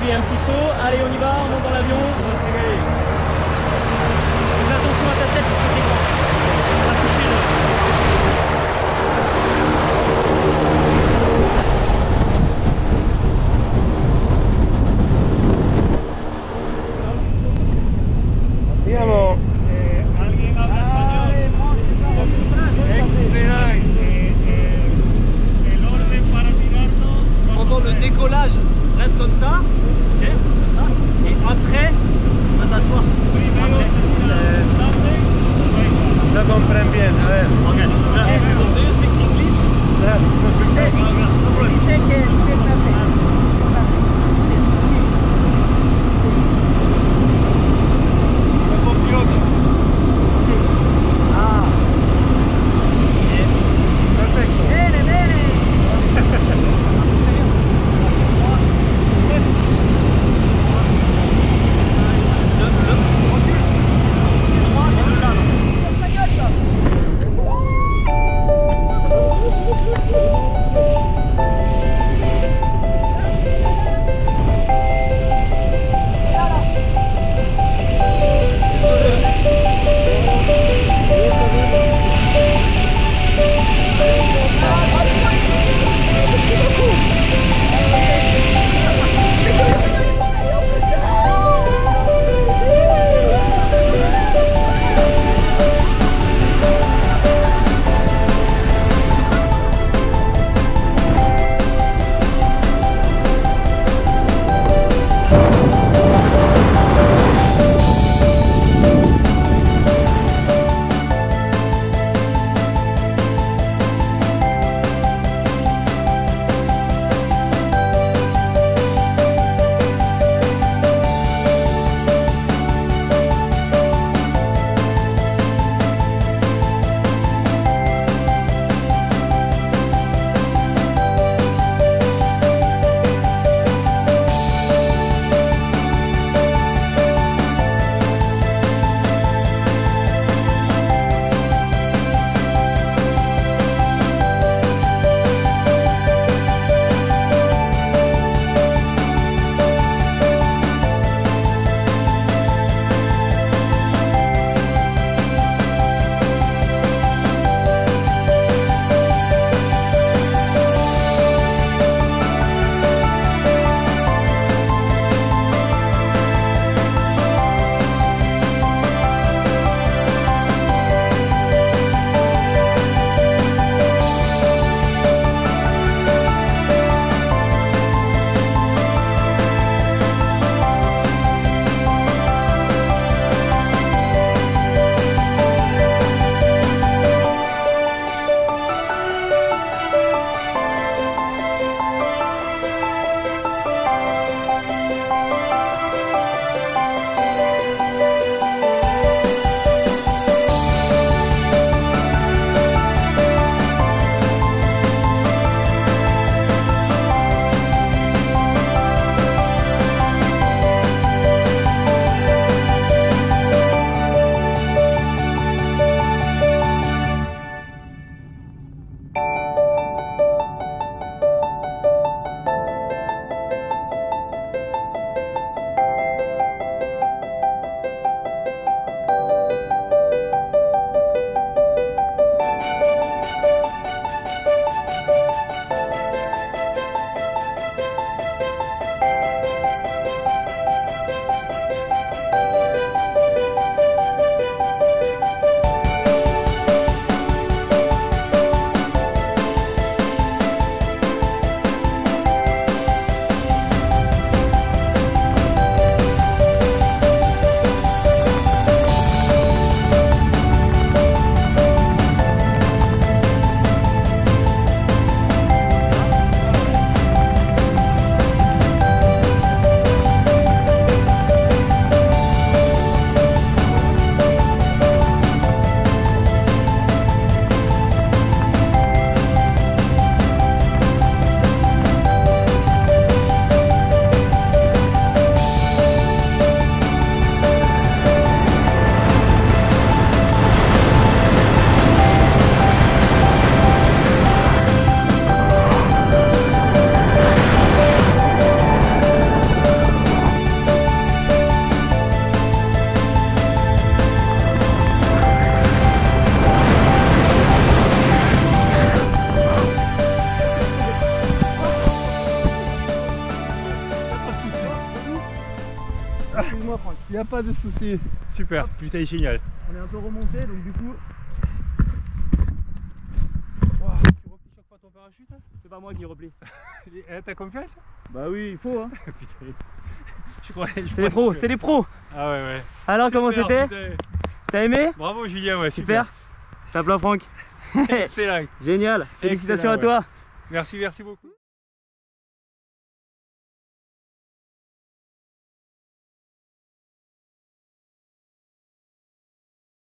puis un petit saut. Allez, on y va, on monte dans l'avion. Fais attention à ta tête parce que c'est grand. On va toucher le... Andiamo. ¿Alguien habla español? Excelente. El orden para tirarnos. Pendant le décollage, reste comme ça. Ok, comme ça. Et après, on va t'asseoir. Lo compren bien, a ver. Ok. Do you speak English? Dice que siéntate. Perfecto. Bene, bene. a pas de souci. Super, putain, génial. On est un peu remonté, donc du coup... Wow, tu replies chaque fois ton parachute? C'est pas moi qui replie. T'as confiance? Bah oui, il faut hein. Putain. C'est les pros, c'est les pros. Ah ouais, ouais. Alors comment Super, c'était? putain. T'as aimé? Bravo Julien, ouais, Super. Tape-la Franck. Excellent. Génial. Félicitations Excellent, à toi. Merci beaucoup.